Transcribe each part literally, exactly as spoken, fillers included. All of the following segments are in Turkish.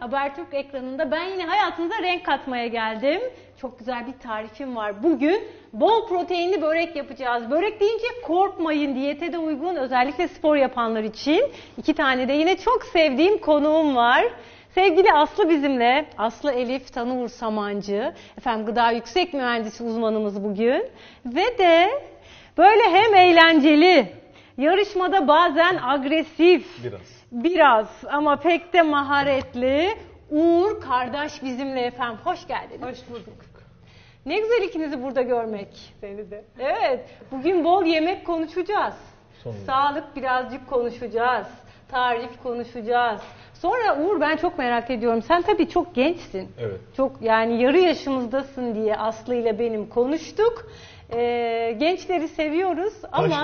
Habertürk ekranında ben yine hayatınıza renk katmaya geldim. Çok güzel bir tarifim var. Bugün bol proteinli börek yapacağız. Börek deyince korkmayın, diyete de uygun, özellikle spor yapanlar için. İki tane de yine çok sevdiğim konuğum var. Sevgili Aslı bizimle. Aslı Elif Tanur Samancı. Efendim gıda yüksek mühendisi uzmanımız bugün. Ve de böyle hem eğlenceli, yarışmada bazen agresif, biraz, biraz ama pek de maharetli Uğur kardeş bizimle efendim. Hoş geldiniz. Hoş bulduk. Ne güzel ikinizi burada görmek. Seni de. Evet, bugün bol yemek konuşacağız. Sonunda. Sağlık birazcık konuşacağız. Tarif konuşacağız. Sonra Uğur, ben çok merak ediyorum. Sen tabii çok gençsin. Evet. Çok, yani yarı yaşımızdasın diye Aslı ile benim konuştuk. Ee, gençleri seviyoruz ama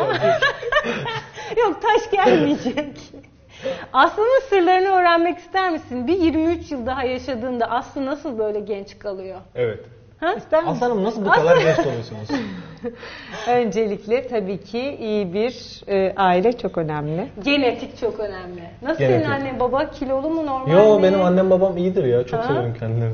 yok, taş gelmeyecek. Aslı'nın sırlarını öğrenmek ister misin? Bir yirmi üç yıl daha yaşadığında Aslı nasıl böyle genç kalıyor? Evet. Ha? İster misin? Aslanım nasıl bu kadar genç oluyorsunuz? Öncelikle tabii ki iyi bir e, aile çok önemli. Genetik çok önemli. Nasıl Genetik. senin annen baba, kilolu mu, normal Yo, mi? benim annem babam iyidir ya. Çok Ha? severim kendilerini.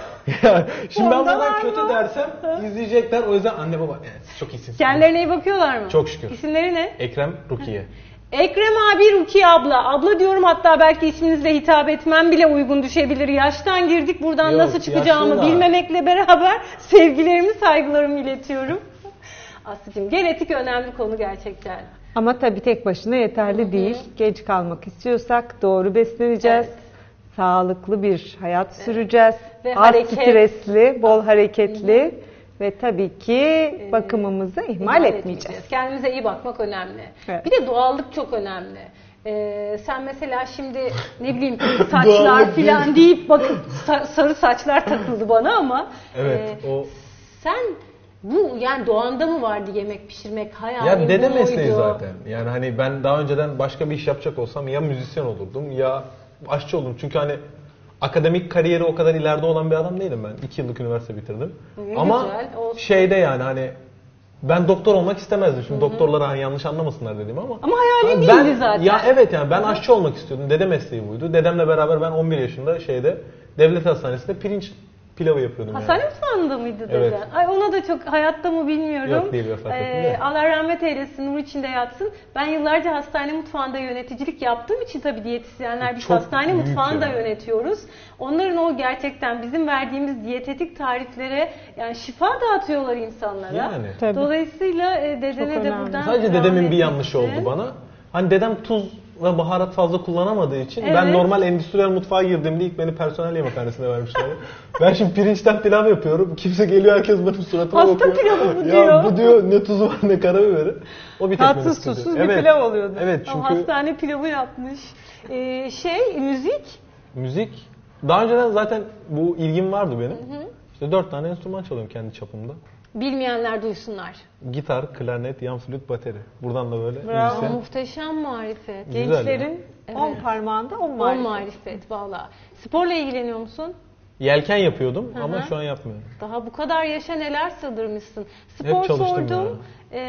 Ya, şimdi ben Ondan buradan var kötü mı? dersem izleyecekler. O yüzden anne baba evet, siz çok iyisiniz. Kendilerine iyi bakıyorlar mı? Çok şükür. İsimleri ne? Ekrem, Rukiye. Ekrem abi, Rukiye abla. Abla diyorum, hatta belki isminizle hitap etmem bile uygun düşebilir. Yaştan girdik, buradan Yok, nasıl çıkacağımı yaşlı da. bilmemekle beraber sevgilerimi, saygılarımı iletiyorum. Aslıcığım, genetik önemli konu gerçekten. Ama tabii tek başına yeterli Hı hı. değil. Genç kalmak istiyorsak doğru besleneceğiz. Evet. Sağlıklı bir hayat süreceğiz. Ve Az hareket. stresli, bol hareketli ve tabii ki bakımımızı ihmal, İhmal etmeyeceğiz. Kendimize iyi bakmak önemli. Evet. Bir de doğallık çok önemli. Ee, sen mesela şimdi ne bileyim saçlar Doğallık filan deyip bakın sa- sarı saçlar takıldı bana ama Evet, e, o- sen bu yani doğanda mı vardı yemek pişirmek, hayalin Ya dede bu mesleği muydu? zaten. Yani hani ben daha önceden başka bir iş yapacak olsam ya müzisyen olurdum ya aşçı olurdum. Çünkü hani akademik kariyeri o kadar ileride olan bir adam değilim ben. İki yıllık üniversite bitirdim. Ne Ama güzel, olsun. şeyde yani hani ben doktor olmak istemezdim. Şimdi doktorlara hani yanlış anlamasınlar dediğim ama. Ama hayalin ben, değildi zaten. Ya evet yani ben aşçı olmak istiyordum. Dede mesleği buydu. Dedemle beraber ben on bir yaşında şeyde devlet hastanesinde pirinç pilavı yapıyordum Hastane yani. mutfağında mıydı deden? Evet. Ay, ona da çok hayatta mı bilmiyorum. Yok, değil, vefat etti de. Allah rahmet eylesin, nur içinde yatsın. Ben yıllarca hastane mutfağında yöneticilik yaptığım için tabii diyetisyenler biz Çok hastane büyük mutfağını da yani. yönetiyoruz. Onların o gerçekten bizim verdiğimiz diyetetik tariflere yani şifa dağıtıyorlar insanlara. Yani. Tabii. Dolayısıyla e, dedene de önemli. buradan Sadece rahmet dedemin bir yanlışı etsin. oldu bana. Hani dedem tuz ve baharat fazla kullanamadığı için Evet. ben normal endüstriyel mutfağa girdiğimde ilk beni personel yemekhanesine vermişler. Ben şimdi pirinçten pilav yapıyorum. Kimse geliyor, herkes benim suratıma Hasta bakıyor. pilavı bu Ya diyor. bu diyor ne tuzu var ne karabiberi. O bir tek Tatsız, beni sıkıntı. tuzsuz bir pilav oluyordu. Evet, O çünkü hastane pilavı yapmış. Ee, şey müzik. müzik daha önceden zaten bu ilgim vardı benim. İşte dört tane enstrüman çalıyorum kendi çapımda. Bilmeyenler duysunlar. Gitar, klarnet, yan flüt, bateri. Buradan da böyle Bravo. müzisyen. Muhteşem marifet. Güzel Gençlerin ya. on Evet. parmağında on On marifet. marifet valla. Sporla ilgileniyor musun? Yelken yapıyordum Hı hı. ama şu an yapmıyorum. Daha bu kadar yaşa neler sığdırmışsın. Spor Hep çalıştım sordum.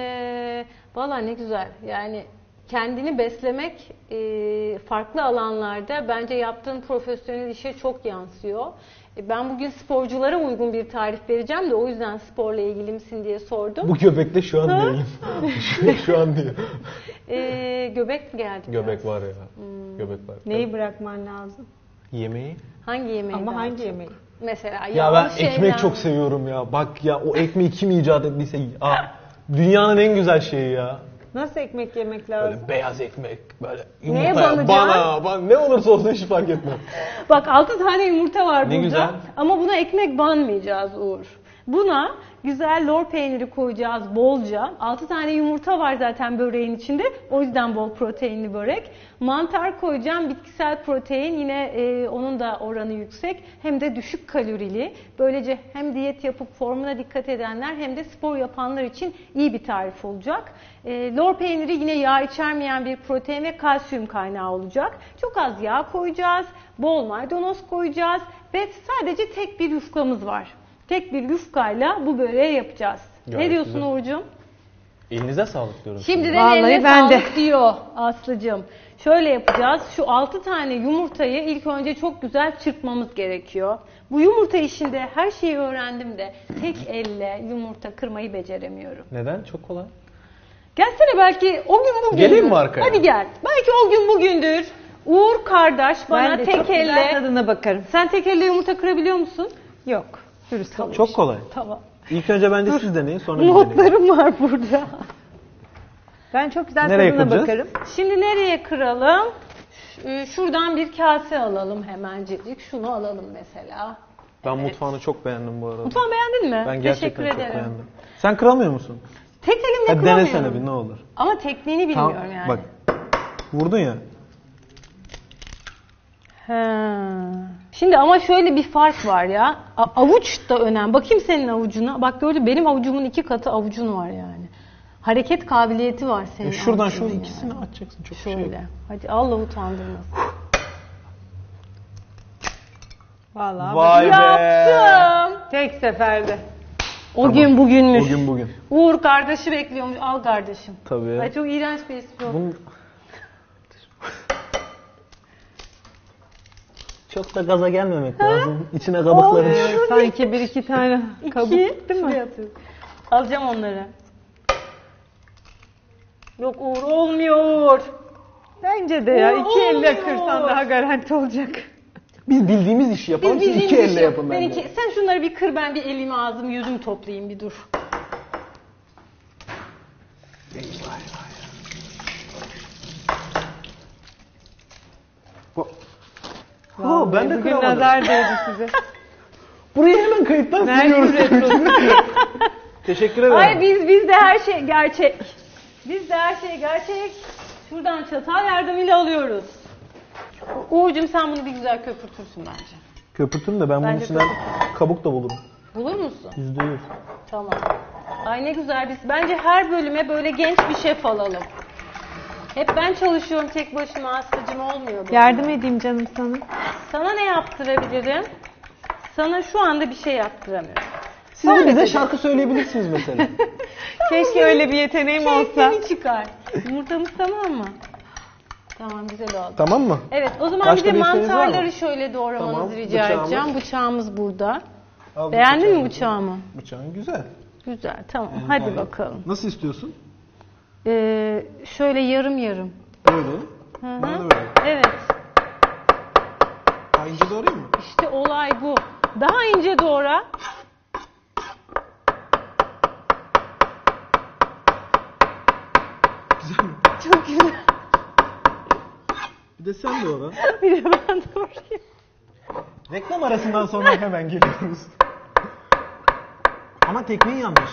Ee, valla ne güzel. Yani kendini beslemek e, farklı alanlarda bence yaptığın profesyonel işe çok yansıyor. E, ben bugün sporculara uygun bir tarif vereceğim de o yüzden sporla ilgili misin diye sordum. Bu göbekte şu an Ha? değilim. şu, şu an değil. E, göbek mi geldi? Göbek biraz? var ya. Göbek var. Neyi bırakman lazım? Yemeği. Hangi yemeği? Ama daha hangi çok? yemeği? Mesela Ya yağlı ben şeyler. ekmek çok seviyorum ya. Bak ya o ekmeği kim icat ettiyse aa, dünyanın en güzel şeyi ya. Nasıl ekmek yemek lazım? Böyle beyaz ekmek, böyle Neye yumurtaya banacaksın? bana, bana ne olursa olsun hiç fark etmez. Bak altı tane yumurta var Ne burada. güzel. Ama buna ekmek banmayacağız Uğur. Buna güzel lor peyniri koyacağız bolca. altı tane yumurta var zaten böreğin içinde. O yüzden bol proteinli börek. Mantar koyacağım. Bitkisel protein. Yine e, onun da oranı yüksek. Hem de düşük kalorili. Böylece hem diyet yapıp formuna dikkat edenler hem de spor yapanlar için iyi bir tarif olacak. E, lor peyniri yine yağ içermeyen bir protein ve kalsiyum kaynağı olacak. Çok az yağ koyacağız. Bol maydanoz koyacağız. Ve sadece tek bir yufkamız var. Tek bir yufkayla bu böreği yapacağız. Gayet ne diyorsun güzel. Uğur'cum? Elinize sağlık diyorum. Şimdi de Vallahi eline ben de. sağlık diyor Aslı'cığım. Şöyle yapacağız. Şu altı tane yumurtayı ilk önce çok güzel çırpmamız gerekiyor. Bu yumurta işinde her şeyi öğrendim de tek elle yumurta kırmayı beceremiyorum. Neden? Çok kolay. Gelsene, belki o gün bugündür. Geleyim mi arkaya? Hadi gel. Belki o gün bugündür. Uğur kardeş bana Ben de tek çok güzel elle... tadına bakarım. Sen tek elle yumurta kırabiliyor musun? Yok. Dürüst olayım. Çok kolay. Tamam. İlk önce bence siz deneyin, sonra biz deneyelim. Notlarım var burada. Ben çok güzel Nereye tadına kıracağız? bakarım. Şimdi nereye kıralım? Ş- Şuradan bir kase alalım hemencik. Şunu alalım mesela. Ben mutfağını çok beğendim bu arada. Mutfağını beğendin mi? Ben gerçekten Teşekkür çok ederim. beğendim. Sen kıramıyor musun? Tek elimle Hadi kıramıyorum. denesene bir, ne olur. Ama tekniğini bilmiyorum Tamam, yani. bak. Vurdun ya. Ha. Şimdi ama şöyle bir fark var ya. A- avuç da önemli. Bakayım senin avucuna. Bak gördün, benim avucumun iki katı avucun var yani. Hareket kabiliyeti var senin E şuradan şu avucunun yani. ikisini açacaksın. Çok bir şey yok. Şöyle. Hadi Allah utandırmasın. Vallahi Vay be. Yaptım. tek seferde. O gün bugünmüş. Bugün bugün. Uğur kardeşi bekliyormuş. Al kardeşim. Tabii. Ay çok iğrenç bir espri oldu. Bunun... Çok da gaza gelmemek lazım. İçine kabukları Olmuyor. düşüyor. Sanki bir iki tane kabuk İki. değil mi? Şuraya atıyorum. Alacağım onları. Yok Uğur, olmuyor Uğur. Bence de ya. Oo, iki elle olmuyor. kırsan daha garanti olacak. Biz bildiğimiz işi yapalım. Siz iki elle yapın Ben bence. iki, sen şunları bir kır, ben bir elimi ağzımı yüzümü toplayayım bir dur. Oo, ben de Bugün kıramadım. nazar değdi size. Burayı hemen kayıttan siliyoruz. Teşekkür ederim. Ay biz bizde her şey gerçek. Bizde her şey gerçek. Şuradan çatal yardımıyla alıyoruz. Uğur'cum sen bunu bir güzel köpürtürsün bence. Köpürtürüm de ben bunun Bence içinden kabuk da bulurum. Bulur musun? Yüzde yüz. Tamam. Ay ne güzel biz. Bence her bölüme böyle genç bir şef alalım. Hep ben çalışıyorum tek başıma, Aslı'cım, olmuyor böyle. Yardım edeyim canım sana. Sana ne yaptırabilirim? Sana şu anda bir şey yaptıramıyorum. Siz de bize şarkı söyleyebilirsiniz mesela. Keşke öyle bir yeteneğim olsa. Keyfini çıkar. Yumurtamız tamam mı? Tamam, güzel oldu. Tamam mı? Evet, o zaman Başka bir de bir isteğiniz var mı? mantarları şöyle doğramanızı Tamam, rica bıçağımız. edeceğim. Bıçağımız burada. Al, Beğendin mi bıçağını. bıçağımı? Bıçağın güzel. Güzel, tamam. Hadi bakalım. Nasıl istiyorsun? Ee, şöyle yarım yarım. Böyle. Hı Ben de hı. böyle. Evet. Ha, ince doğrayayım mı? İşte olay bu. Daha ince doğra. Güzel mi? Çok güzel. Bir de sen doğra. Bir de ben doğrayayım. Reklam arasından sonra hemen geliyoruz. Ama tekniğin yanlış.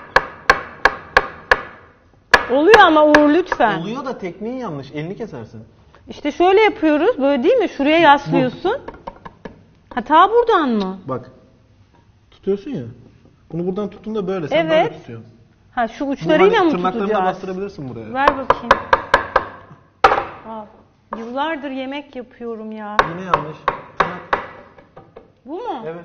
Oluyor ama Uğur lütfen. Oluyor da tekniğin yanlış. Elini kesersin. İşte şöyle yapıyoruz. Böyle değil mi? Şuraya yaslıyorsun. Ha, ta buradan mı? Bak. Tutuyorsun ya. Bunu buradan tuttuğunda böyle. Sen Evet. böyle tutuyorsun. Ha, şu Bu uçlarıyla hani mı tırnaklarını da tutacağız? bastırabilirsin buraya. Ver bakayım. Al. Yıllardır yemek yapıyorum ya. Yine yanlış. Tırnak. Bu mu? Evet.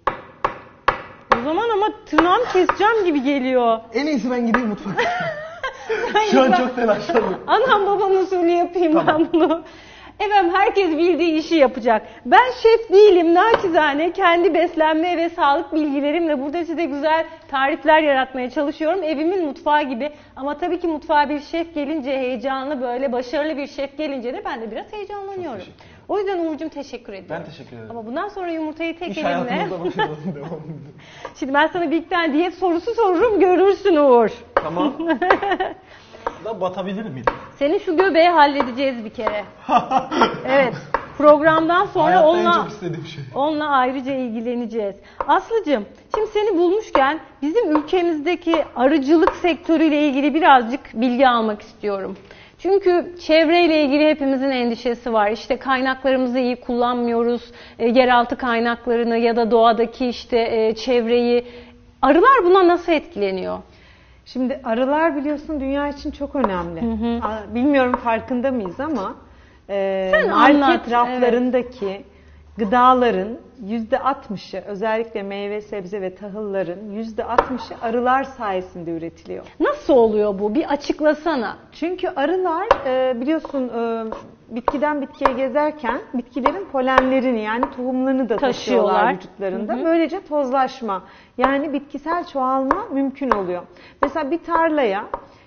O zaman ama tırnağımı keseceğim gibi geliyor. En iyisi ben gideyim mutfağa. Ben Şu an yıllar- çok telaşlandım. Anam babam usulü yapayım Tamam. ben bunu. Efendim, herkes bildiği işi yapacak. Ben şef değilim, naçizane kendi beslenme ve sağlık bilgilerimle burada size güzel tarifler yaratmaya çalışıyorum. Evimin mutfağı gibi. Ama tabii ki mutfağa bir şef gelince, heyecanlı, böyle başarılı bir şef gelince de ben de biraz heyecanlanıyorum. O yüzden Uğur'cum teşekkür ediyorum. Ben teşekkür ederim. Ama bundan sonra yumurtayı tek İş elimle... hayatımızda başarılı devam edelim. Şimdi ben sana bir iki tane diyet sorusu sorurum, görürsün Uğur. Tamam. Da batabilir miyim? Senin şu göbeği halledeceğiz bir kere. Evet. Programdan sonra Hayatta en onunla çok istediğim şey. onunla ayrıca ilgileneceğiz. Aslıcığım, şimdi seni bulmuşken bizim ülkemizdeki arıcılık sektörüyle ilgili birazcık bilgi almak istiyorum. Çünkü çevreyle ilgili hepimizin endişesi var. İşte kaynaklarımızı iyi kullanmıyoruz. E, yeraltı kaynaklarını ya da doğadaki işte e, çevreyi. Arılar buna nasıl etkileniyor? Şimdi arılar biliyorsun dünya için çok önemli. Hı hı. Aa, Bilmiyorum farkında mıyız ama e, Sen market anlat, raflarındaki gıdaların yüzde altmışı, özellikle meyve, sebze ve tahılların yüzde altmışı arılar sayesinde üretiliyor. Nasıl oluyor bu? Bir açıklasana. Çünkü arılar e, biliyorsun e, bitkiden bitkiye gezerken bitkilerin polenlerini, yani tohumlarını da taşıyorlar, Taşıyorlar. vücutlarında. Hı hı. Böylece tozlaşma, yani bitkisel çoğalma mümkün oluyor. Mesela bir tarlaya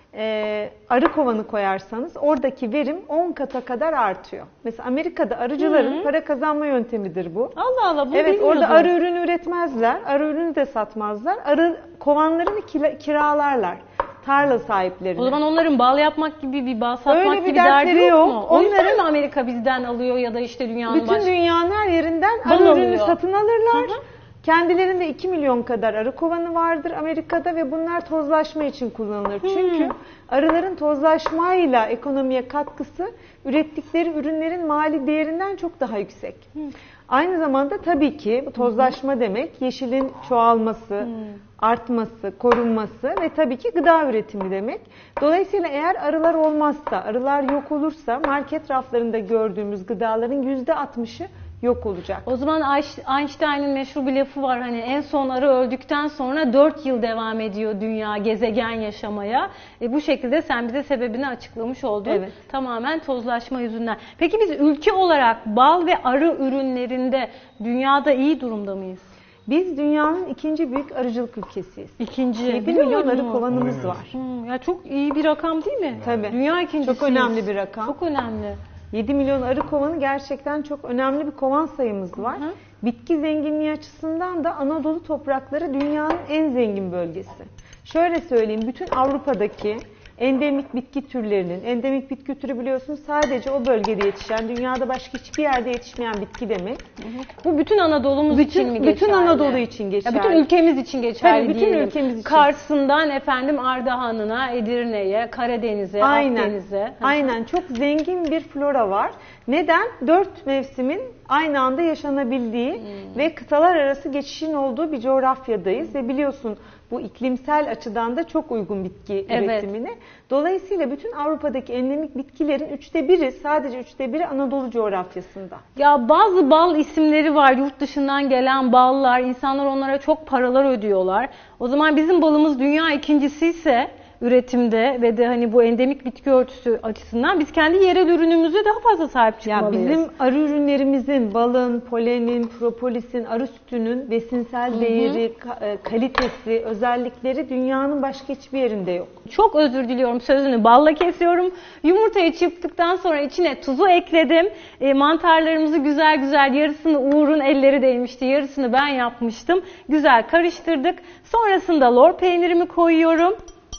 e, arı kovanı koyarsanız oradaki verim on kata kadar artıyor. Mesela Amerika'da arıcıların Hı hı. para kazanma yöntemidir bu. Allah Allah, bunu Evet, bilmiyordum. orada arı ürünü üretmezler, arı ürünü de satmazlar. Arı kovanlarını kira- kiralarlar tarla sahiplerine. O zaman onların bal yapmak gibi, bir bal satmak Öyle bir gibi dertleri derdi yok, yok. mu? O yüzden Onların- mi Amerika bizden alıyor ya da işte dünyanın Bütün başka... dünyanın her yerinden Bal arı ürünü alıyor. satın alırlar. Hı hı. Kendilerinde iki milyon kadar arı kovanı vardır Amerika'da ve bunlar tozlaşma için kullanılır. Hmm. Çünkü arıların tozlaşmayla ekonomiye katkısı ürettikleri ürünlerin mali değerinden çok daha yüksek. Aynı zamanda tabii ki bu tozlaşma demek yeşilin çoğalması, artması, korunması ve tabii ki gıda üretimi demek. Dolayısıyla eğer arılar olmazsa, arılar yok olursa market raflarında gördüğümüz gıdaların yüzde altmışı yok olacak. O zaman Einstein'ın meşhur bir lafı var, hani en son arı öldükten sonra dört yıl devam ediyor dünya gezegen yaşamaya. E bu şekilde sen bize sebebini açıklamış oldun. Evet. Tamamen tozlaşma yüzünden. Peki biz ülke olarak bal ve arı ürünlerinde dünyada iyi durumda mıyız? Biz dünyanın ikinci büyük arıcılık ülkesiyiz. İkinci. yedi Biliyor milyon muydun arı mu? kovanımız Bilmiyorum. var. Hmm, ya çok iyi bir rakam değil mi? Tabii. Dünya ikincisiyiz. Çok önemli bir rakam. Çok önemli. yedi milyon arı kovanı gerçekten çok önemli bir kovan sayımız var. Hı hı. Bitki zenginliği açısından da Anadolu toprakları dünyanın en zengin bölgesi. Şöyle söyleyeyim, bütün Avrupa'daki endemik bitki türlerinin, endemik bitki türü biliyorsunuz sadece o bölgede yetişen, dünyada başka hiçbir yerde yetişmeyen bitki demek. Bu bütün Anadolu'muz Bütün- için mi geçerli? bütün Anadolu için geçerli. Ya bütün ülkemiz için geçerli Tabii, bütün diyelim. ülkemiz için. Kars'ından efendim Ardahan'ına, Edirne'ye, Karadeniz'e, Aynen. Akdeniz'e. Aynen. Çok zengin bir flora var. Neden? Dört mevsimin aynı anda yaşanabildiği Hmm. ve kıtalar arası geçişin olduğu bir coğrafyadayız ve biliyorsun bu iklimsel açıdan da çok uygun bitki Evet. üretimine. Dolayısıyla bütün Avrupa'daki endemik bitkilerin üçte biri, sadece üçte biri Anadolu coğrafyasında. Ya bazı bal isimleri var, yurt dışından gelen ballar, insanlar onlara çok paralar ödüyorlar. O zaman bizim balımız dünya ikincisi ise üretimde ve de hani bu endemik bitki örtüsü açısından biz kendi yerel ürünümüze daha fazla sahip Ya çıkmalıyız. bizim arı ürünlerimizin, balın, polenin, propolisin, arı sütünün besinsel değeri, ka- e, kalitesi, özellikleri dünyanın başka hiçbir yerinde yok. Çok özür diliyorum, sözünü balla kesiyorum. Yumurtayı çırptıktan sonra içine tuzu ekledim. E, mantarlarımızı güzel güzel, yarısını Uğur'un elleri değmişti, yarısını ben yapmıştım. Güzel karıştırdık. Sonrasında lor peynirimi koyuyorum.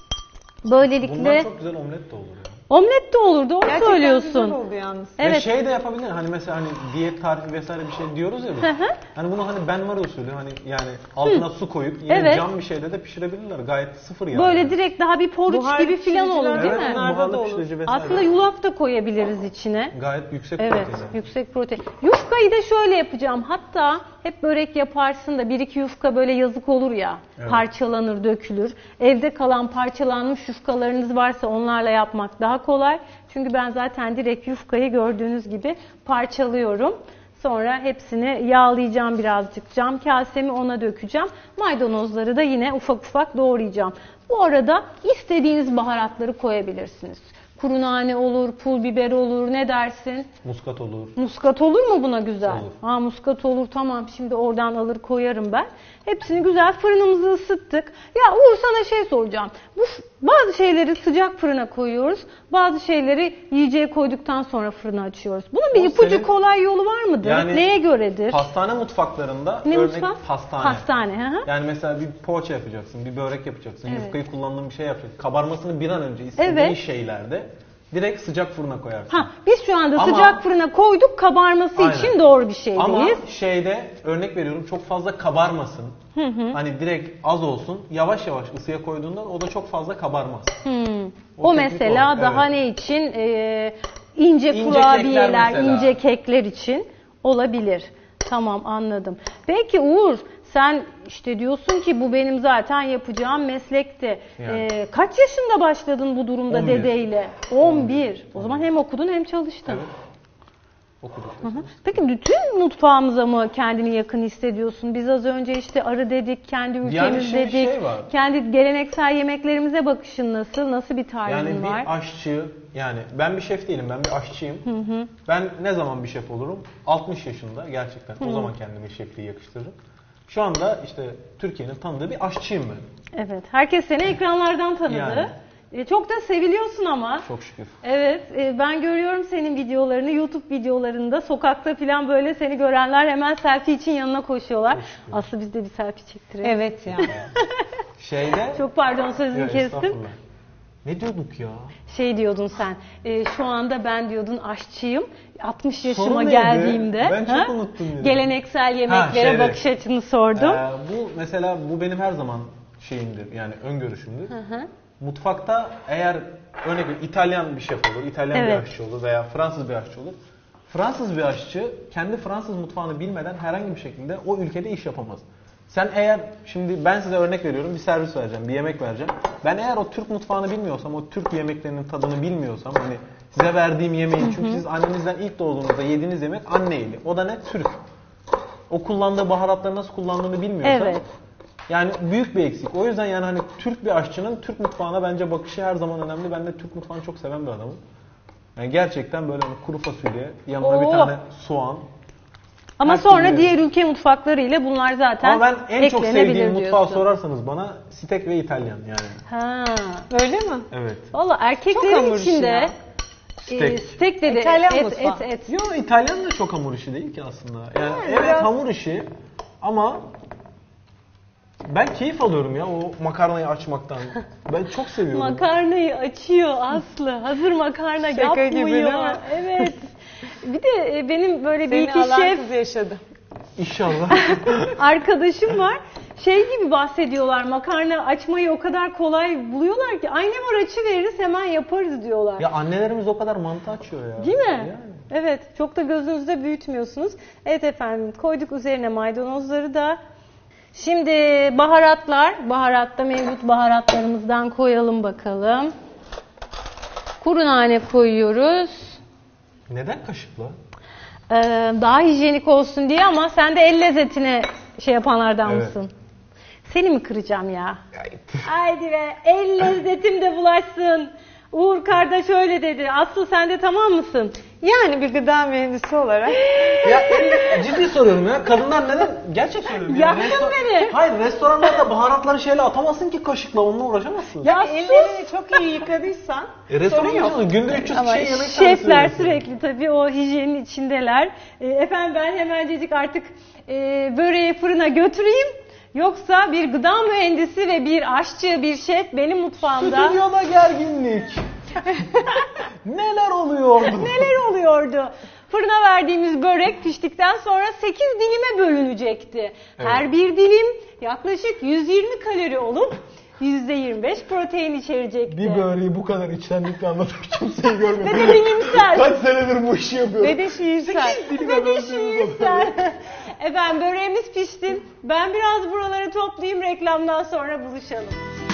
Böylelikle Bundan çok güzel omlet de olur ya. omlet de olur, doğru Gerçekten söylüyorsun. güzel oldu yalnız. Ve Evet. şey de yapabilir hani mesela hani diyet tarifi vesaire bir şey diyoruz ya biz. Hı hı. Hani bunu hani benmari usulü hani yani altına su koyup yine Evet. cam bir şeyde de pişirebilirler. Gayet sıfır yani. Böyle direkt daha bir poruç Buharlı gibi filan olur pişiriciler değil evet, mi? Bunlarda buharlı da olur. pişirici vesaire. Aslında yulaf da koyabiliriz içine. Gayet yüksek Evet, protein. yüksek protein. Yufkayı da şöyle yapacağım. Hatta hep börek yaparsın da bir iki yufka böyle yazık olur ya. Evet. Parçalanır, dökülür. Evde kalan parçalanmış yufkalarınız varsa onlarla yapmak daha kolay. Çünkü ben zaten direkt yufkayı gördüğünüz gibi parçalıyorum. Sonra hepsini yağlayacağım birazcık. Cam kasemi ona dökeceğim. Maydanozları da yine ufak ufak doğrayacağım. Bu arada istediğiniz baharatları koyabilirsiniz. Kuru nane olur, pul biber olur, ne dersin? Muskat olur. Muskat olur mu buna güzel? Olur. Ha, muskat olur, tamam, şimdi oradan alır koyarım ben. Hepsini güzel fırınımızı ısıttık. Ya Uğur, sana şey soracağım. Bu bazı şeyleri sıcak fırına koyuyoruz. Bazı şeyleri yiyeceğe koyduktan sonra fırına açıyoruz. Bunun bir O ipucu senin- kolay yolu var mıdır? Yani Neye göredir? Pastane mutfaklarında Ne örnek mutfak? pastane. Pastane, hı hı. Yani mesela bir poğaça yapacaksın, bir börek yapacaksın, Evet. yufkayı kullandığın bir şey yapacaksın. Kabarmasını bir an önce istediğin Evet. şeylerde direkt sıcak fırına koyarsın. Ha, biz şu anda Ama- sıcak fırına koyduk, kabarması Aynen. için doğru bir şeydeyiz. Ama şeyde örnek veriyorum çok fazla kabarmasın. Hani direkt az olsun. Yavaş yavaş ısıya koyduğunda o da çok fazla kabarmaz. Hmm. O O, teknik mesela o, daha evet. ne için? Ee, ince, İnce kurabiyeler, kekler mesela. ince kekler için olabilir. Tamam, anladım. Peki Uğur, sen işte diyorsun ki bu benim zaten yapacağım meslekti. Yani. Ee, kaç yaşında başladın bu durumda on bir. dedeyle? on bir. O zaman hem okudun hem çalıştın. Evet. okuduk. Hı hı. Peki bütün mutfağımıza mı kendini yakın hissediyorsun? Biz az önce işte arı dedik, kendi ülkemiz Yani şey- dedik. şey var. Kendi geleneksel yemeklerimize bakışın nasıl? Nasıl bir tarzın Yani var? bir aşçı, yani ben bir şef değilim, ben bir aşçıyım. Ben ne zaman bir şef olurum? altmış yaşında gerçekten. O zaman kendime şefliği yakıştırırım. Şu anda işte Türkiye'nin tanıdığı bir aşçıyım ben. Evet. Herkes seni ekranlardan tanıdı. Yani. E, Çok da seviliyorsun ama. Çok şükür. Evet, e, ben görüyorum senin videolarını, YouTube videolarında, sokakta falan böyle seni görenler hemen selfie için yanına koşuyorlar. Aslı biz de bir selfie çektirelim. Evet ya. Şeyde... Çok pardon sözünü Ya, kestim. estağfurullah. Ne diyorduk ya? Şey diyordun sen, e, şu anda ben diyordun aşçıyım, altmış yaşıma Sonu neydi? geldiğimde Ben çok ha, unuttum yine. geleneksel yemeklere şeyde. bakış açını sordum. Ee, bu mesela bu benim her zaman şeyimdir, yani öngörüşümdür. Hı hı. Mutfakta eğer örnek veriyorum İtalyan bir şef olur, İtalyan Evet. bir aşçı olur veya Fransız bir aşçı olur. Fransız bir aşçı kendi Fransız mutfağını bilmeden herhangi bir şekilde o ülkede iş yapamaz. Sen eğer, şimdi ben size örnek veriyorum, bir servis vereceğim, bir yemek vereceğim. Ben eğer o Türk mutfağını bilmiyorsam, o Türk yemeklerinin tadını bilmiyorsam, hani size verdiğim yemeği, çünkü siz annenizden ilk doğduğunuzda yediğiniz yemek anne eli. O da ne? Türk. O kullandığı baharatları nasıl kullandığını bilmiyorsam, Evet. yani büyük bir eksik. O yüzden yani hani Türk bir aşçının Türk mutfağına bence bakışı her zaman önemli. Ben de Türk mutfağını çok seven bir adamım. Yani gerçekten böyle hani kuru fasulye, yanına bir Oo. tane soğan. Ama her sonra türlü- diğer ülke mutfakları ile bunlar zaten Ama ben en çok eklenebilir sevdiğim mutfağı diyorsun. sorarsanız bana steak ve İtalyan yani. Ha. Öyle mi? Evet. Valla Çok erkeklerin hamur işi içinde ya. e, Steak. steak dedi, İtalyan et, mutfağı. et, et. Yo, İtalyan da çok hamur işi değil ki aslında. Yani Yani evet biraz- hamur işi ama ben keyif alıyorum ya o makarnayı açmaktan. Ben çok seviyorum. Makarnayı açıyor Aslı. Hazır makarna Şaka yapmıyor. gibi değil mi? Evet. Bir de e, benim böyle bir Seni iki alan şef kız yaşadı. İnşallah. arkadaşım var. Şey gibi bahsediyorlar. Makarna açmayı o kadar kolay buluyorlar ki annem var açı veririz hemen yaparız diyorlar. Ya annelerimiz o kadar mantı açıyor ya. Değil mi? Yani. Evet. Çok da gözünüzde büyütmüyorsunuz. Evet efendim. Koyduk üzerine maydanozları da. Şimdi baharatlar. Baharatta mevcut baharatlarımızdan koyalım bakalım. Kuru nane koyuyoruz. Neden kaşıkla? Ee, daha hijyenik olsun diye ama sen de el lezzetine şey yapanlardan Evet. mısın? Seni mi kıracağım ya? Haydi be. El lezzetim de bulaşsın. Uğur kardeş öyle dedi. Aslı sen de tamam mısın? Yani bir gıda mühendisi olarak. Ya en- ciddi soruyorum ya. Kadınlar neden? Gerçek söylüyorum. ya. Yaktın Resto- beni. Hayır, restoranlarda baharatları şeyle atamazsın ki kaşıkla, onunla uğraşamazsın. Ya Ellerini çok iyi yıkadıysan E, restoran sorun yok. yok. Günde üç yüz Ama şey yemek şefler servisi sürekli tabii o hijyenin içindeler. E, efendim ben hemencecik artık e, böreği fırına götüreyim. Yoksa bir gıda mühendisi ve bir aşçı, bir şef benim mutfağımda Stüdyoda gerginlik. Neler oluyordu? neler oluyordu? Fırına verdiğimiz börek piştikten sonra sekiz dilime bölünecekti. Her bir dilim yaklaşık yüz yirmi kalori olup yüzde yirmi beş protein içerecekti. Bir böreği bu kadar içtenlikle anlatan kimseyi görmedim. Ve de bilimsel. Kaç senedir bu işi yapıyorum. Ve de şiirsel. Ve de şiirsel. Efendim böreğimiz pişti. Ben biraz buraları toplayayım, reklamdan sonra buluşalım.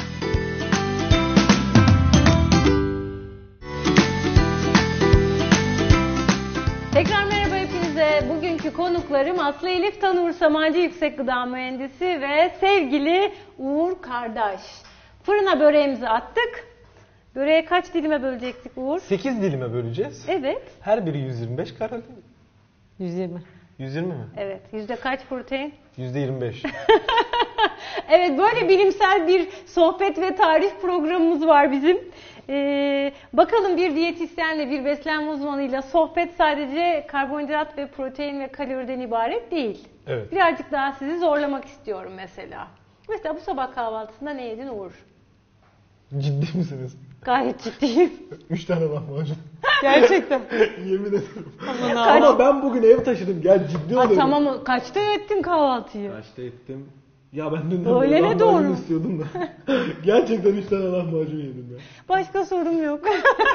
Tekrar merhaba hepinize. Bugünkü konuklarım Aslı Elif Tanur, Samancı Yüksek Gıda Mühendisi ve sevgili Uğur Kardeş. Fırına böreğimizi attık. Böreği kaç dilime bölecektik Uğur? sekiz dilime böleceğiz. Evet. Her biri yüz yirmi beş kalori. yüz yirmi. yüz yirmi mi? Evet. Yüzde kaç protein? yüzde yirmi beş. Evet, böyle bilimsel bir sohbet ve tarif programımız var bizim. Ee, bakalım bir diyetisyenle, bir beslenme uzmanıyla sohbet sadece karbonhidrat ve protein ve kaloriden ibaret değil. Evet. Birazcık daha sizi zorlamak istiyorum mesela. Mesela bu sabah kahvaltısında ne yedin Uğur? Ciddi misiniz? Gayet ciddiyim. Üç tane lahmacun. Gerçekten. Yemin ederim. Aman Kaç- Ama ben bugün ev taşıdım. Gel ciddi Ha, oluyorum. tamam, kaçta ettin kahvaltıyı? Kaçta ettim? Ya ben dün Öyle mi lahmacun doğru? istiyordum da. Gerçekten üç tane lahmacun yedim ya. Başka sorum yok.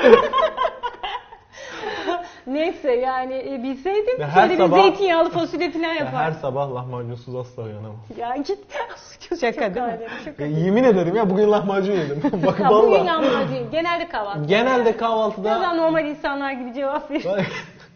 Neyse yani e, bilseydim Ya her şöyle bir sabah- zeytinyağlı fasulye falan Ya her yapardım. sabah lahmacunsuz asla uyanamam. Ya git. Çok, Şaka çok değil mi? alem, şaka. Ya yemin ederim ya bugün lahmacun yedim. Bak Ya bugün vallahi. lahmacun değil. Genelde kahvaltı. Genelde Biraz daha kahvaltıda normal insanlar gibi cevap ver.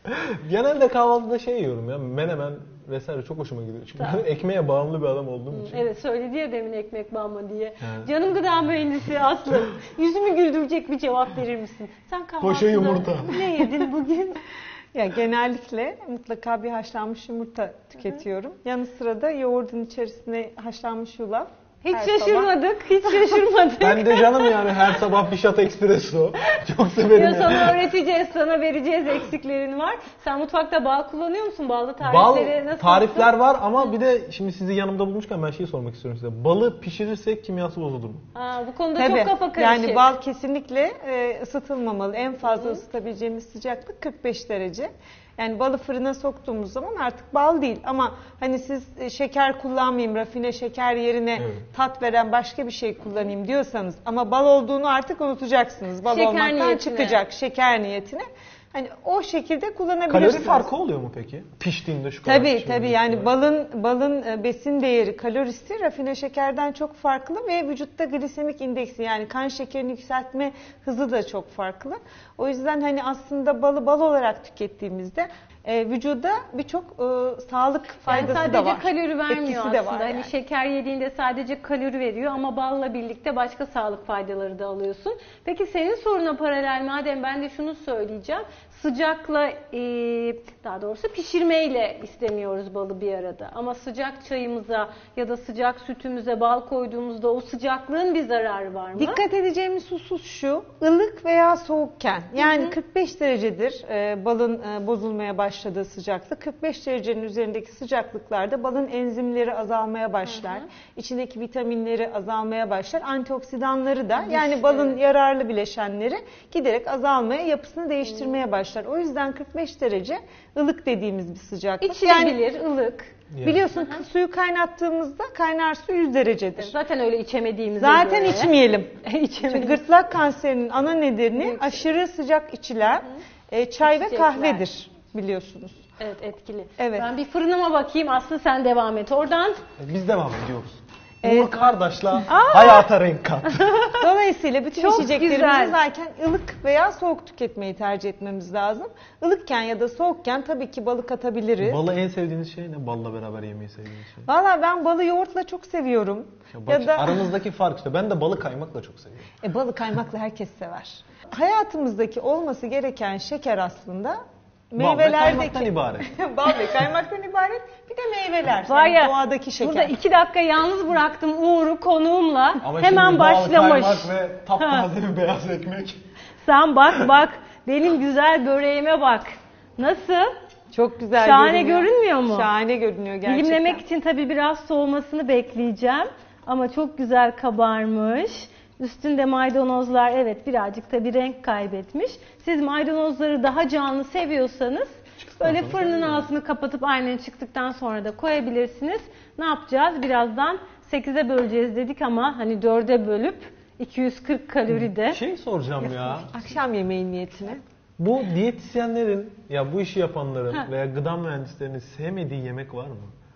Genelde kahvaltıda şey yiyorum ya, menemen vesaire çok hoşuma gidiyor. Çünkü Tamam. ekmeğe bağımlı bir adam olduğum için. Evet söyledi ya demin ekmek banma diye. Evet. Canım gıda mühendisi Aslı. Yüzümü güldürecek bir cevap verir misin? Sen kahvaltıda Poşe yumurta. ne yedin bugün? Ya genellikle mutlaka bir haşlanmış yumurta tüketiyorum. Yanı sıra da yoğurdun içerisine haşlanmış yulaf. Hiç Her şaşırmadık, hiç şaşırmadık. Ben de canım yani her sabah bir shot espresso. Çok severim Ya yani. sana öğreteceğiz, sana vereceğiz, eksiklerin var. Sen mutfakta bal kullanıyor musun? Ballı Bal tarifleri nasıl? tarifler var ama bir de şimdi sizi yanımda bulmuşken ben şeyi sormak istiyorum size. Balı pişirirsek kimyası bozulur mu? Aa, bu konuda Tabii. çok kafa karışık. Yani bal kesinlikle e, ısıtılmamalı. En fazla ısıtabileceğimiz sıcaklık kırk beş derece. Yani balı fırına soktuğumuz zaman artık bal değil. Ama hani siz e, şeker kullanmayayım, rafine şeker yerine Evet. tat veren başka bir şey kullanayım diyorsanız ama bal olduğunu artık unutacaksınız. Bal Şeker olmaktan niyetine. çıkacak şeker niyetine. Hani o şekilde Kalori kullanabilirsiniz. farkı oluyor mu peki? Piştiğinde şu kadar. Tabii pişiyor tabii diye. yani balın balın e, besin değeri, kalorisi rafine şekerden çok farklı ve vücutta glisemik indeksi yani kan şekerini yükseltme hızı da çok farklı. O yüzden hani aslında balı bal olarak tükettiğimizde e, vücuda birçok e, sağlık Yani faydası sadece da var. kalori vermiyor Etkisi aslında. de var Hani yani. şeker yediğinde sadece kalori veriyor ama balla birlikte başka sağlık faydaları da alıyorsun. Peki senin soruna paralel madem ben de şunu söyleyeceğim. Sıcakla e, daha doğrusu pişirmeyle istemiyoruz balı bir arada. Ama sıcak çayımıza ya da sıcak sütümüze bal koyduğumuzda o sıcaklığın bir zararı var mı? Dikkat edeceğimiz husus şu, ılık veya soğukken yani kırk beş derecedir e, balın e, bozulmaya başladığı sıcaklık. kırk beş derecenin üzerindeki sıcaklıklarda balın enzimleri azalmaya başlar. Hı hı. İçindeki vitaminleri azalmaya başlar. Antioksidanları da Düştü. yani balın yararlı bileşenleri giderek azalmaya, yapısını değiştirmeye başlar. O yüzden kırk beş derece ılık dediğimiz bir sıcaklık. Yani İçilebilir, ılık. Yani. biliyorsun suyu kaynattığımızda kaynar su yüz derecedir. Zaten öyle içemediğimize Zaten göre. içmeyelim. İçemeyiz. Çünkü gırtlak kanserinin ana nedeni Büyük. aşırı sıcak içilen e, çay ve İçecekler. kahvedir biliyorsunuz. Evet etkili. Evet. Ben bir fırınıma bakayım. Aslı sen devam et. Oradan Biz devam ediyoruz. Evet. Uğur kardeşla hayata renk kat. Dolayısıyla bütün Çok içeceklerimizi güzel. zaten ılık veya soğuk tüketmeyi tercih etmemiz lazım. Ilıkken ya da soğukken tabii ki balık atabiliriz. Balı en sevdiğiniz şey ne? Balla beraber yemeyi sevdiğiniz şey. Valla ben balı yoğurtla çok seviyorum. Ya bak, Ya da aramızdaki fark işte. Ben de balı kaymakla çok seviyorum. e, balı kaymakla herkes sever. Hayatımızdaki olması gereken şeker aslında Bal ve kaymaktan meyvelerdeki ibaret. bal ve kaymaktan ibaret. Bir de meyveler. var yani ya doğadaki şeker. burada iki dakika yalnız bıraktım Uğur'u konuğumla. Ama Hemen şimdi bal, başlamış. kaymak ve taptaze bir beyaz ekmek. Sen bak bak benim güzel böreğime bak. Nasıl? Çok güzel Şahane görünüyor. görünmüyor mu? Şahane görünüyor gerçekten. Dilimlemek için tabii biraz soğumasını bekleyeceğim. Ama çok güzel kabarmış. Üstünde maydanozlar evet birazcık da bir renk kaybetmiş. Siz maydanozları daha canlı seviyorsanız böyle sonra fırının koyalım. altını kapatıp aynen çıktıktan sonra da koyabilirsiniz. Ne yapacağız? Birazdan sekize böleceğiz dedik ama hani dörde bölüp iki yüz kırk kalori de. Şey soracağım ya. Akşam yemeği niyetine. Bu diyetisyenlerin ya bu işi yapanların Ha. veya gıda mühendislerinin sevmediği yemek var mı?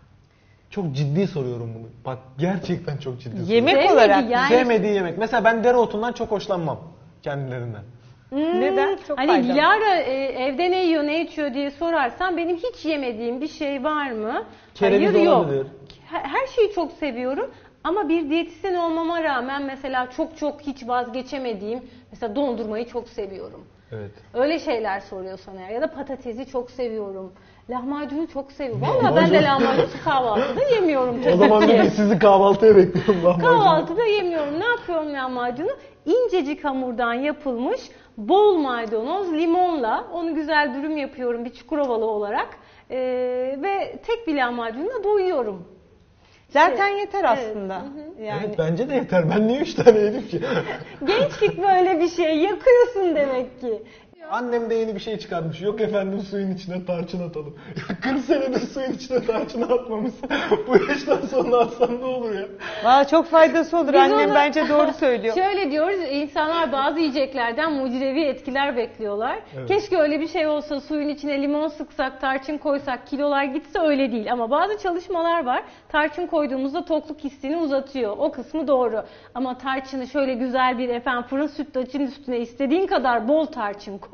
Çok ciddi soruyorum bunu. Bak gerçekten çok ciddi soruyorum. Yemek Sevmedi olarak yani. Sevmediği yemek. Mesela ben dereotundan çok hoşlanmam kendilerinden. Hmm, Neden? Çok hani faydalı. Dilara e, evde ne yiyor ne içiyor diye sorarsan benim hiç yemediğim bir şey var mı? Kereviz Hayır, yok. olabilir. Her her şeyi çok seviyorum ama bir diyetisyen olmama rağmen mesela çok çok hiç vazgeçemediğim mesela dondurmayı çok seviyorum. Evet. Öyle şeyler soruyor sana ya da patatesi çok seviyorum. Lahmacunu çok seviyorum. Valla Lahmacun. ben de lahmacun kahvaltıda yemiyorum tabii O zaman ki. bir de sizi kahvaltıya bekliyorum lahmacun. Kahvaltıda yemiyorum. Ne yapıyorum lahmacunu? İncecik hamurdan yapılmış bol maydanoz, limonla onu güzel dürüm yapıyorum bir Çukurovalı olarak. Ee, ve tek bir lahmacunla doyuyorum. Zaten yeter Evet. aslında. Yani Evet bence de yeter. Ben niye üç tane yedim ki? Gençlik böyle bir şey. Yakıyorsun demek ki. Annem de yeni bir şey çıkarmış. Yok efendim suyun içine tarçın atalım. Ya kırk senedir suyun içine tarçın atmamışsın. Bu yaştan sonra atsan ne olur ya? Valla çok faydası olur. Biz Annem onu- bence doğru söylüyor. Şöyle diyoruz, insanlar bazı yiyeceklerden mucizevi etkiler bekliyorlar. Evet. Keşke öyle bir şey olsa, suyun içine limon sıksak, tarçın koysak, kilolar gitse öyle değil. Ama bazı çalışmalar var, tarçın koyduğumuzda tokluk hissini uzatıyor. O kısmı doğru. Ama tarçını şöyle güzel bir efendim fırın sütlacının üstüne istediğin kadar bol tarçın koy.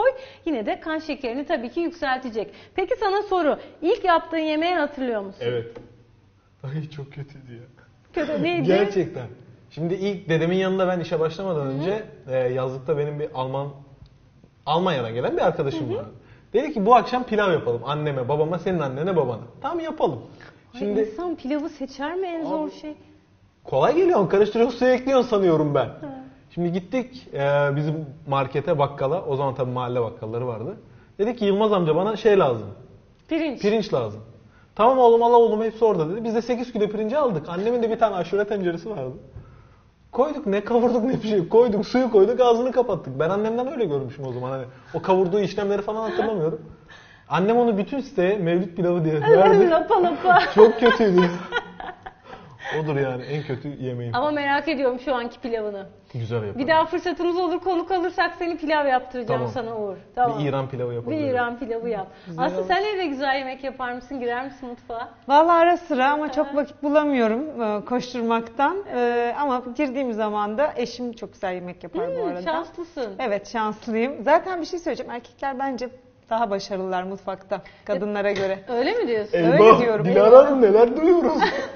koy. Yine de kan şekerini tabii ki yükseltecek. Peki sana soru. İlk yaptığın yemeği hatırlıyor musun? Evet. Ay çok kötüydü ya. Kötü neydi? Gerçekten. Şimdi ilk dedemin yanında ben işe başlamadan önce e, yazlıkta benim bir Alman Almanya'dan gelen bir arkadaşım vardı. Dedi ki bu akşam pilav yapalım anneme, babama, senin annene, babana. Tamam yapalım. Şimdi Ay, insan pilavı seçer mi en zor Abi, şey? Kolay geliyor, karıştırıyorsun, suya ekliyorsun sanıyorum ben. Ha. Şimdi gittik e, bizim markete, bakkala. O zaman tabii mahalle bakkalları vardı. Dedi ki Yılmaz amca bana şey lazım. Pirinç. Pirinç lazım. Tamam oğlum al oğlum hepsi orada dedi. Biz de sekiz kilo pirinci aldık. Annemin de bir tane aşure tenceresi vardı. Koyduk ne kavurduk ne bir şey koyduk suyu koyduk ağzını kapattık. Ben annemden öyle görmüşüm o zaman hani o kavurduğu işlemleri falan hatırlamıyorum. Annem onu bütün siteye mevlüt pilavı diye verdi. Lapa lapa. Çok kötüydü. Odur yani en kötü yemeğim. Ama merak ediyorum şu anki pilavını. Güzel yaparım. Bir daha fırsatımız olur konuk alırsak seni pilav yaptıracağım Tamam. sana Uğur. Tamam. Bir İran pilavı yapalım. Bir İran pilavı yap. Güzel Aslı olur. sen evde güzel yemek yapar mısın? Girer misin mutfağa? Vallahi ara sıra ama çok vakit bulamıyorum e, koşturmaktan. E, ama girdiğim zaman da eşim çok güzel yemek yapar bu Hmm, arada. şanslısın. Evet şanslıyım. Zaten bir şey söyleyeceğim. Erkekler bence daha başarılılar mutfakta kadınlara göre. Öyle mi diyorsun? Eyvah, Öyle diyorum. Dilara Hanım neler duyuyoruz.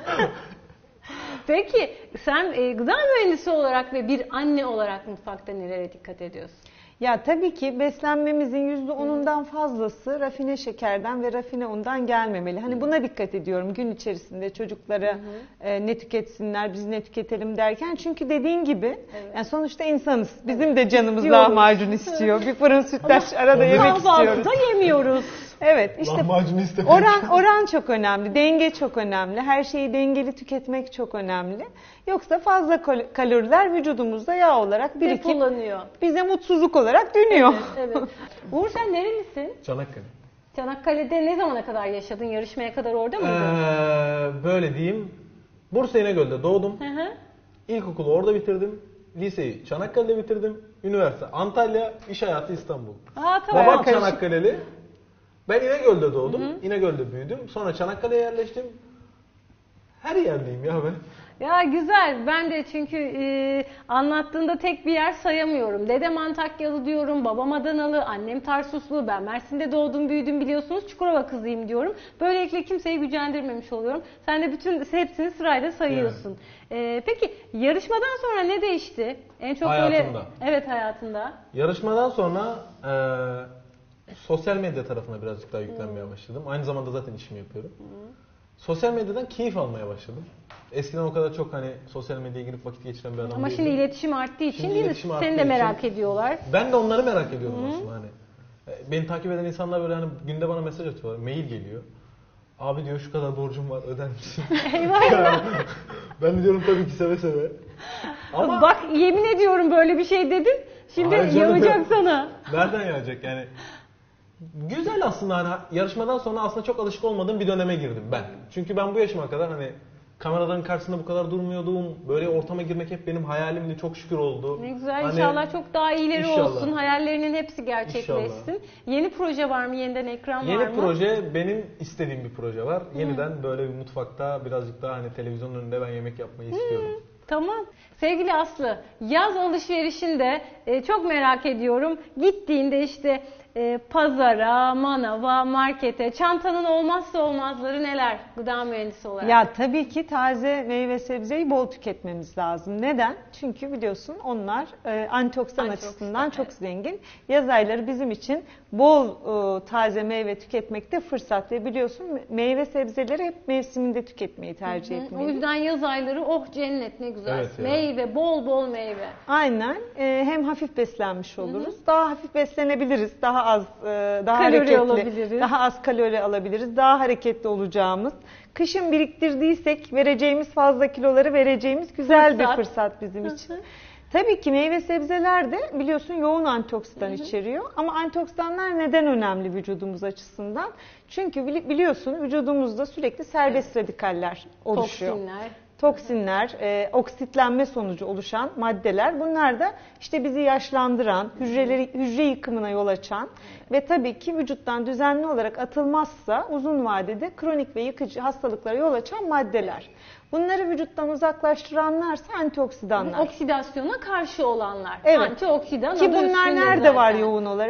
Peki sen e, gıda mühendisi olarak ve bir anne olarak mutfakta nelere dikkat ediyorsun? Ya tabii ki beslenmemizin yüzde onundan fazlası rafine şekerden ve rafine undan gelmemeli. Hani buna dikkat ediyorum gün içerisinde çocuklara e, ne tüketsinler, biz ne tüketelim derken. Çünkü dediğin gibi Evet. yani sonuçta insanız. Bizim de canımız İstiyoruz. lahmacun istiyor. Bir fırın sütlaç arada yemek istiyoruz. Kahvaltıda yemiyoruz. Evet işte Lahmacun istemek. oran oran çok önemli, denge çok önemli. Her şeyi dengeli tüketmek çok önemli. Yoksa fazla kal- kaloriler vücudumuzda yağ olarak birikip Depolanıyor. bize mutsuzluk olarak dönüyor. Evet. Uğur sen nerelisin? Çanakkale. Çanakkale'de ne zamana kadar yaşadın? Yarışmaya kadar orada mıydın? Ee, böyle diyeyim. Bursa İnegöl'de doğdum. Hı hı. İlkokulu orada bitirdim. Liseyi Çanakkale'de bitirdim. Üniversite Antalya, iş hayatı İstanbul. Aa tamam. Babam Çanakkale'li. Ben İnegöl'de doğdum. İnegöl'de büyüdüm. Sonra Çanakkale'ye yerleştim. Her yerdeyim ya ben. Ya güzel. Ben de çünkü e, anlattığında tek bir yer sayamıyorum. Dedem Antakyalı diyorum, babam Adanalı, annem Tarsuslu, ben Mersin'de doğdum, büyüdüm biliyorsunuz. Çukurova kızıyım diyorum. Böylelikle kimseyi gücendirmemiş oluyorum. Sen de bütün hepsini sırayla sayıyorsun. E, peki yarışmadan sonra ne değişti? En çok Hayatımda. böyle evet hayatında. Yarışmadan sonra e, sosyal medya tarafına birazcık daha yüklenmeye başladım. Aynı zamanda zaten işimi yapıyorum. Sosyal medyadan keyif almaya başladım. Eskiden o kadar çok hani sosyal medyaya girip vakit geçiren bir adam Ama değildim. şimdi iletişim arttığı için Şimdi değil mi? iletişim Seni de arttığı merak için- ediyorlar. Ben de onları merak ediyorum aslında hani. E, Beni takip eden insanlar böyle hani günde bana mesaj atıyorlar, mail geliyor. Abi diyor şu kadar borcum var öder misin? Eyvah eyvah. Ben de diyorum tabii ki seve seve. Ama Bak yemin ediyorum böyle bir şey dedin. Şimdi Hayır canım. yağacak sana. nereden yağacak yani? Güzel aslında hani yarışmadan sonra aslında çok alışık olmadığım bir döneme girdim ben. Çünkü ben bu yaşıma kadar hani kameraların karşısında bu kadar durmuyordum. Böyle ortama girmek hep benim hayalimdi. Çok şükür oldu. Ne güzel Hani inşallah çok daha iyileri İnşallah. olsun. Hayallerinin hepsi gerçekleşsin. İnşallah. Yeni proje var mı? Yeniden ekran var Yeni mı? proje benim istediğim bir proje var. Yeniden böyle bir mutfakta birazcık daha hani televizyonun önünde ben yemek yapmayı istiyorum. Tamam. Sevgili Aslı, yaz alışverişinde e, çok merak ediyorum. Gittiğinde işte e, pazara, manava, markete, çantanın olmazsa olmazları neler gıda mühendisi olarak? Ya tabii ki taze meyve sebzeyi bol tüketmemiz lazım. Neden? Çünkü biliyorsun onlar e, antioksidan Antioksidan, açısından çok evet. zengin. Yaz ayları bizim için bol e, taze meyve tüketmekte fırsat ve biliyorsun meyve sebzeleri hep mevsiminde tüketmeyi tercih Hı, o etmeliyiz. yüzden yaz ayları oh cennet ne güzel. Evet ya. Meyve, bol bol meyve. Aynen. E, hem hafif beslenmiş oluruz. Daha hafif beslenebiliriz. Daha az e, daha Kalori hareketli, alabiliriz. daha az kalori alabiliriz. Daha hareketli olacağımız. Kışın biriktirdiysek vereceğimiz fazla kiloları vereceğimiz güzel Fırsat. bir fırsat bizim için. Tabii ki meyve sebzeler de biliyorsun yoğun antioksidan içeriyor. Ama antioksidanlar neden önemli vücudumuz açısından? Çünkü bili- biliyorsun vücudumuzda sürekli serbest radikaller oluşuyor. Toksinler. Toksinler, e, oksitlenme sonucu oluşan maddeler. Bunlar da işte bizi yaşlandıran, hücreleri hücre yıkımına yol açan ve tabii ki vücuttan düzenli olarak atılmazsa uzun vadede kronik ve yıkıcı hastalıklara yol açan maddeler. Bunları vürcuttan uzaklaştıranlarsa antioksidanlar. Oksidasyona karşı olanlar. Evet. Antioksidan Ki adı bunlar üstünde nerede var zaten. yoğun olarak?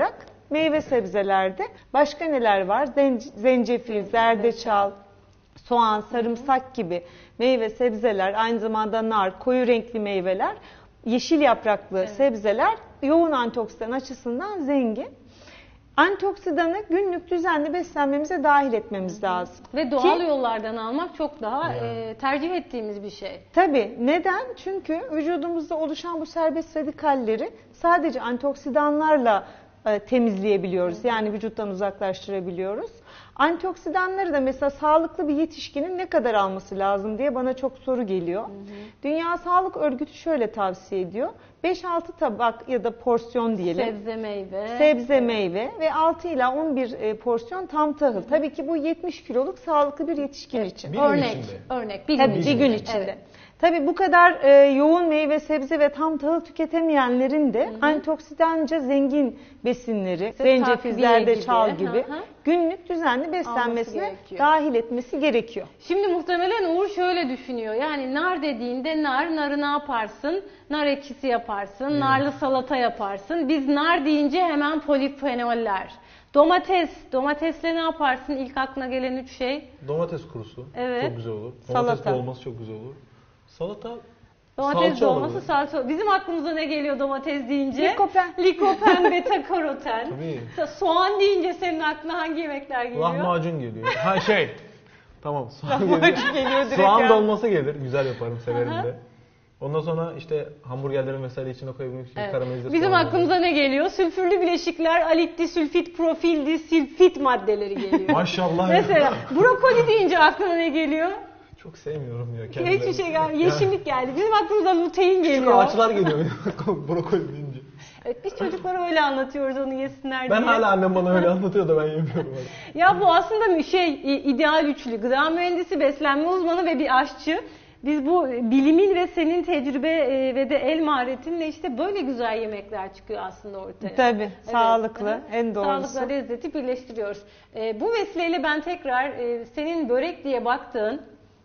meyve sebzelerde. Başka neler var? Zen- zencefil, zerdeçal, soğan, sarımsak gibi meyve sebzeler, aynı zamanda nar, koyu renkli meyveler, yeşil yapraklı Evet. sebzeler yoğun antioksidan açısından zengin. Antioksidanı günlük düzenli beslenmemize dahil etmemiz lazım. Ve doğal Ki- yollardan almak çok daha Yani. e, tercih ettiğimiz bir şey. Tabii. Neden? Çünkü vücudumuzda oluşan bu serbest radikalleri sadece antioksidanlarla e, temizleyebiliyoruz. Yani vücuttan uzaklaştırabiliyoruz. Antioksidanları da mesela sağlıklı bir yetişkinin ne kadar alması lazım diye bana çok soru geliyor. Hı hı. Dünya Sağlık Örgütü şöyle tavsiye ediyor. beş altı tabak ya da porsiyon diyelim. Sebze, meyve. Sebze, meyve ve altı ila on bir e, porsiyon tam tahıl. Tabii ki bu yetmiş kiloluk sağlıklı bir yetişkin için. Bir gün Örnek, içinde. örnek. Bir Tabii gün bir içinde. gün içinde. Evet. Tabii bu kadar e, yoğun meyve, sebze ve tam tahıl tüketemeyenlerin de antioksidanca zengin besinleri, İşte zencefil, takviye zerdeçal gibi, gibi, hı hı. günlük düzenli beslenmesine gerekiyor. dahil etmesi gerekiyor. Şimdi muhtemelen Uğur şöyle düşünüyor. Yani nar dediğinde nar, narı ne yaparsın? Nar ekşisi yaparsın, narlı salata yaparsın. Biz nar deyince hemen polifenoller. Domates, domatesle ne yaparsın? İlk aklına gelen üç şey. Domates kurusu Evet. çok güzel olur. Domates Salata. dolması çok güzel olur. Salata Domates salça dolması, olabilir. salça. Bizim aklımıza ne geliyor domates deyince? Likopen. Likopen, beta karoten. Tabii. Soğan deyince senin aklına hangi yemekler geliyor? Lahmacun geliyor. Ha şey. Tamam soğan Lahmacun geliyor. geliyor direkt Soğan ya. dolması gelir. Güzel yaparım, severim Aha. de. Ondan sonra işte hamburgerlerin vesaire içine koyabilmek için Evet. karamelize Bizim soğan aklımıza ne geliyor? Sülfürlü bileşikler, alikti, sülfit, profildi, sülfit maddeleri geliyor. Maşallah. Mesela brokoli deyince aklına ne geliyor? Çok sevmiyorum ya Hiçbir kendilerini. şey gelmiyor. Yeşillik geldi. Bizim aklımıza lutein Küçük geliyor. ağaçlar geliyor brokoli deyince. Evet, biz çocuklara öyle anlatıyoruz onu yesinler Ben diye. hala annem bana öyle anlatıyor da ben yemiyorum. Ya bu aslında bir şey ideal üçlü. Gıda mühendisi, beslenme uzmanı ve bir aşçı. Biz bu bilimin ve senin tecrübe e, ve de el maharetinle işte böyle güzel yemekler çıkıyor aslında ortaya. Tabii, Evet. sağlıklı, Hı. en doğrusu. Sağlıkla lezzeti birleştiriyoruz. E, bu vesileyle ben tekrar e, senin börek diye baktığın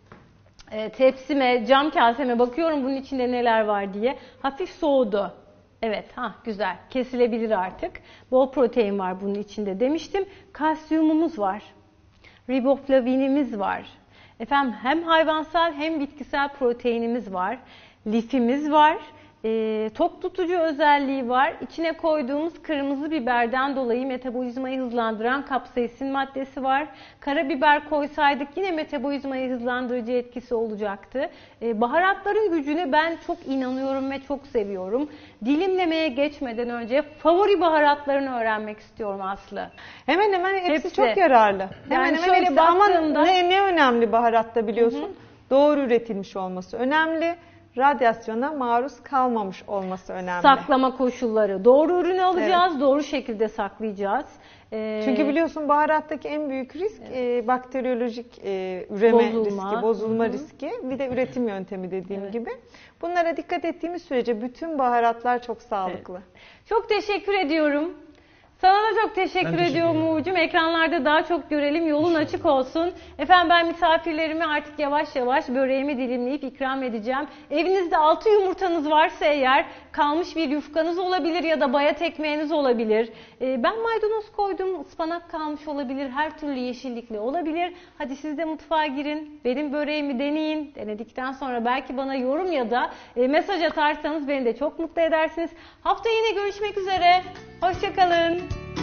e, tepsime, cam kaseme bakıyorum bunun içinde neler var diye. Hafif soğudu. Evet, ha güzel. Kesilebilir artık. Bol protein var bunun içinde demiştim. Kalsiyumumuz var. Riboflavinimiz var. Efendim hem hayvansal hem bitkisel proteinimiz var. Lifimiz var. E, tok tutucu özelliği var. İçine koyduğumuz kırmızı biberden dolayı metabolizmayı hızlandıran kapsaisin maddesi var. Karabiber koysaydık yine metabolizmayı hızlandırıcı etkisi olacaktı. E, baharatların gücüne ben çok inanıyorum ve çok seviyorum. Dilimlemeye geçmeden önce favori baharatlarını öğrenmek istiyorum Aslı. Hemen hemen hepsi, Hepsi. çok yararlı. Hemen Yani hemen şöyle hepsi. Ama baktığımda- ne, ne önemli baharatta biliyorsun? Doğru üretilmiş olması önemli. Radyasyona maruz kalmamış olması önemli. Saklama koşulları. Doğru ürünü alacağız, doğru şekilde saklayacağız. Ee, Çünkü biliyorsun baharattaki en büyük risk e, bakteriyolojik e, üreme Bozulma. riski, bozulma Hı hı. riski. Bir de üretim yöntemi dediğim Evet. gibi. Bunlara dikkat ettiğimiz sürece bütün baharatlar çok sağlıklı. Çok teşekkür ediyorum. Sana da çok teşekkür Ben teşekkür ediyorum ederim. Uğur'cum. Ekranlarda daha çok görelim, yolun açık olsun. Efendim ben misafirlerime artık yavaş yavaş böreğimi dilimleyip ikram edeceğim. Evinizde altı yumurtanız varsa eğer kalmış bir yufkanız olabilir ya da bayat ekmeğiniz olabilir. Ee, ben maydanoz koydum, ıspanak kalmış olabilir, her türlü yeşillikli olabilir. Hadi siz de mutfağa girin, benim böreğimi deneyin. Denedikten sonra belki bana yorum ya da e, mesaj atarsanız beni de çok mutlu edersiniz. Hafta yine görüşmek üzere. Hoşça kalın.